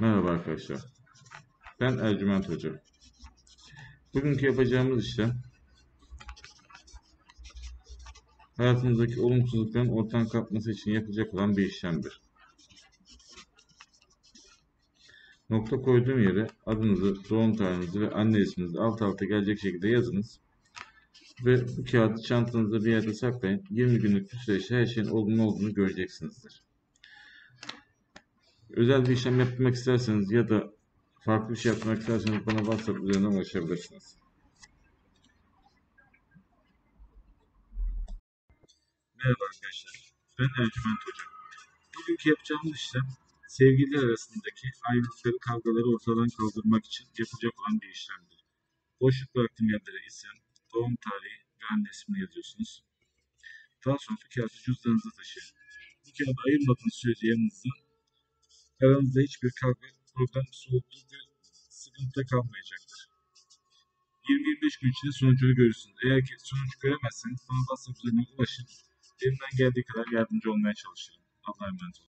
Merhaba arkadaşlar. Ben Ercüment Hoca. Bugünkü yapacağımız işlem hayatınızdaki olumsuzlukların ortadan kalkması için yapılacak olan bir işlemdir. Nokta koyduğum yere adınızı, doğum tarihinizi ve anne isminizi alt alta gelecek şekilde yazınız. Ve bu kağıdı çantanızda bir yerde saklayın. 20 günlük bir süreçte her şeyin olumlu olduğunu göreceksinizdir. Özel bir işlem yapmak isterseniz ya da farklı bir şey yapmak isterseniz bana WhatsApp üzerinden ulaşabilirsiniz. Merhaba arkadaşlar. Ben Ercüment Hoca. Bugünkü yapacağımız işlem sevgililer arasındaki ayrılıkları, kavgaları ortadan kaldırmak için yapılacak olan bir işlemdir. Boşluk bıraktığım yerlere isim, doğum tarihi ve anne ismini yazıyorsunuz. Daha sonra bu kağıdı cüzdanınıza taşıyın. Bu kağıdı ayırmadığınız sürece yanınızda aranızda hiçbir kavga, problem, soğukluk ve sıkıntı kalmayacaktır. 20-25 gün içinde sonucunu görürsünüz. Eğer ki sonuç göremezseniz bana WhatsApp üzerinden ulaşın. Elimden geldiği kadar yardımcı olmaya çalışırım. Allah'a emanet olun.